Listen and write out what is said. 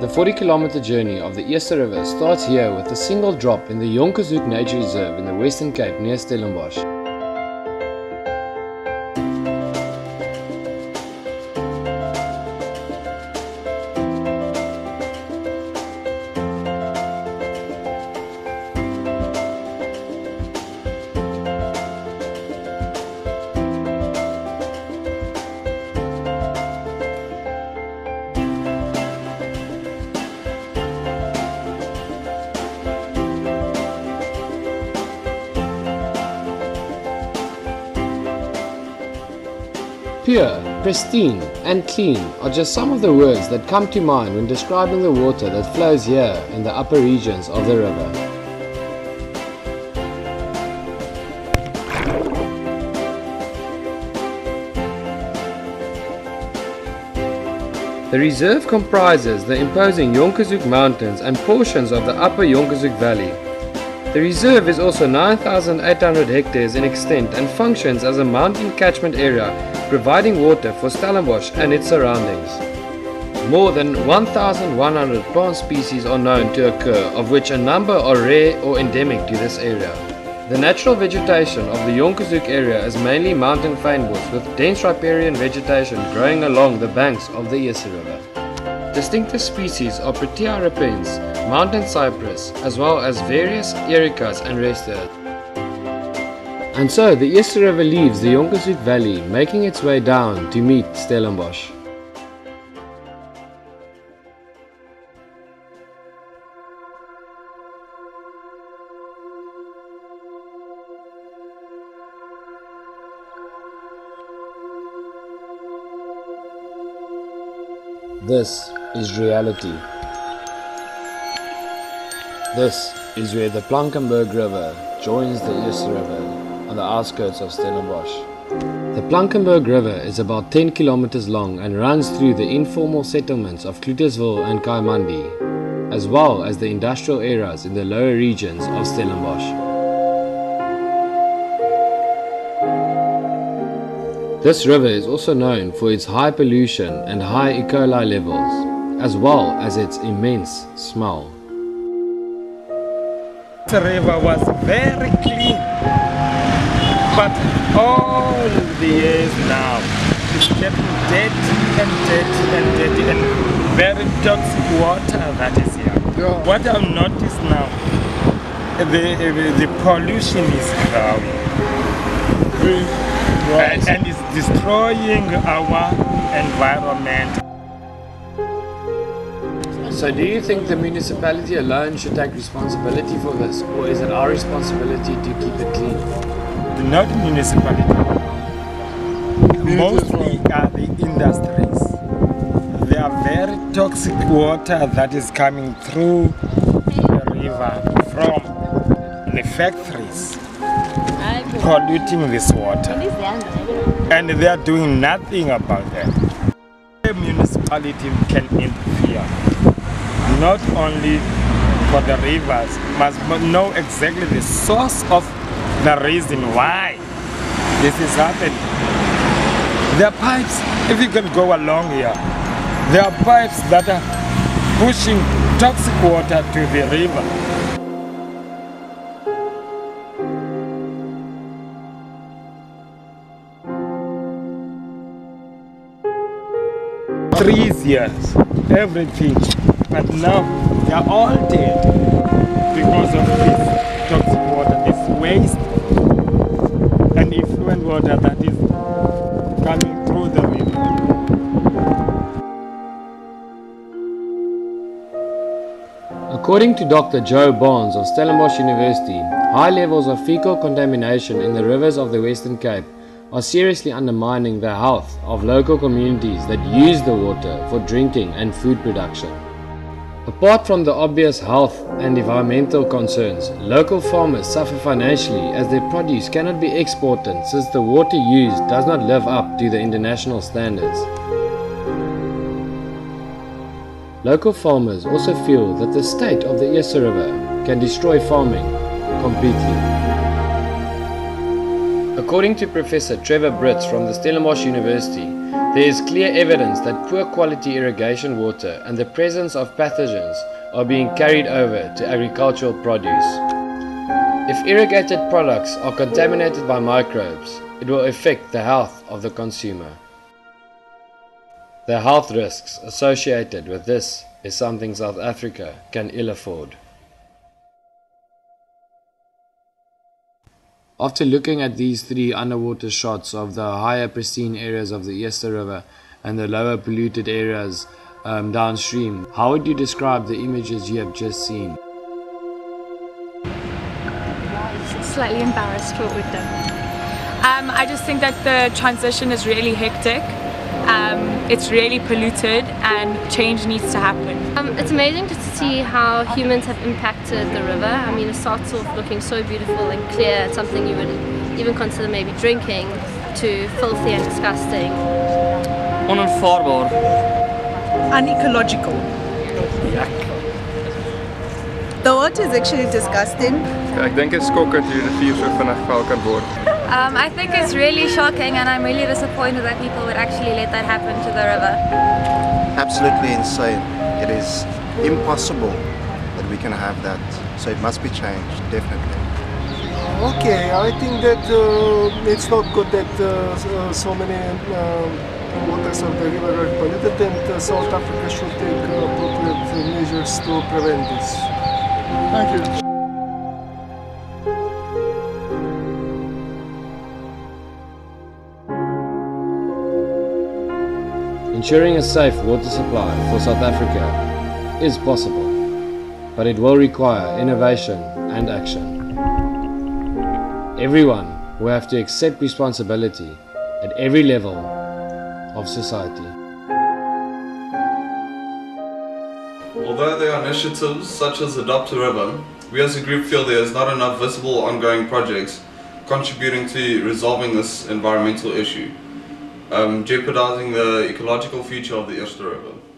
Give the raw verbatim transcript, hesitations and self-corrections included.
The forty kilometer journey of the Eerste River starts here with a single drop in the Jonkershoek Nature Reserve in the Western Cape near Stellenbosch. Pure, pristine and clean are just some of the words that come to mind when describing the water that flows here in the upper regions of the river. The reserve comprises the imposing Jonkershoek Mountains and portions of the upper Jonkershoek Valley. The reserve is also nine thousand eight hundred hectares in extent and functions as a mountain catchment area, providing water for Stellenbosch and its surroundings. More than one thousand one hundred plant species are known to occur, of which a number are rare or endemic to this area. The natural vegetation of the Jonkershoek area is mainly mountain fynbos with dense riparian vegetation growing along the banks of the Eerste River. Distinctive species are Prestine repens, mountain cypress, as well as various ericas and restas. And so the Eerste River leaves the Jonkershoek Valley, making its way down to meet Stellenbosch. This is reality. This is where the Plankenburg River joins the Eerste River on the outskirts of Stellenbosch. The Plankenburg River is about ten kilometers long and runs through the informal settlements of Cloetesville and Kayamandi, as well as the industrial areas in the lower regions of Stellenbosch. This river is also known for its high pollution and high E. coli levels, as well as its immense smell. The river was very clean, but all the years now it's getting dirty and dirty and dirty and very toxic water that is here. Yeah. What I've noticed now, the, the, the pollution is growing. And, and it's destroying our environment. So do you think the municipality alone should take responsibility for this, or is it our responsibility to keep it clean? Not the municipality. Mostly are the industries. They are very toxic water that is coming through the river from the factories, polluting this water, and they are doing nothing about that. The municipality can interfere, not only for the rivers, must know exactly the source of the reason why this is happening. There are pipes, if you can go along here, there are pipes that are pushing toxic water to the river. Trees, yes, everything, but now they are all dead because of this toxic water, this waste and effluent water that is coming through the river. According to Doctor Joe Barnes of Stellenbosch University, high levels of fecal contamination in the rivers of the Western Cape are seriously undermining the health of local communities that use the water for drinking and food production. Apart from the obvious health and environmental concerns, local farmers suffer financially as their produce cannot be exported since the water used does not live up to the international standards. Local farmers also feel that the state of the Eerste River can destroy farming completely. According to Professor Trevor Britz from the Stellenbosch University, there is clear evidence that poor quality irrigation water and the presence of pathogens are being carried over to agricultural produce. If irrigated products are contaminated by microbes, it will affect the health of the consumer. The health risks associated with this is something South Africa can ill afford. After looking at these three underwater shots of the higher pristine areas of the Eerste River and the lower polluted areas um, downstream, how would you describe the images you have just seen? Slightly embarrassed what we've done. Um, I just think that the transition is really hectic. Um, it's really polluted and change needs to happen. Um, it's amazing to see how humans have impacted the river. I mean, it starts off looking so beautiful and clear, it's something you would even consider maybe drinking, to filthy and disgusting. Onaanvaarbaar. Unecological. Yuck. The water is actually disgusting. Ek dink dit is skokkend hoe die rivier so vinnig vuil kan word. Um, I think it's really shocking and I'm really disappointed that people would actually let that happen to the river. Absolutely insane. It is impossible that we can have that. So it must be changed, definitely. Okay, I think that uh, it's not good that uh, so many uh, waters of the river are polluted, and uh, South Africa should take uh, appropriate measures to prevent this. Thank you. Ensuring a safe water supply for South Africa is possible, but it will require innovation and action. Everyone will have to accept responsibility at every level of society. Although there are initiatives such as Adopt a River, we as a group feel there is not enough visible ongoing projects contributing to resolving this environmental issue, um, jeopardizing the ecological future of the Eerste River.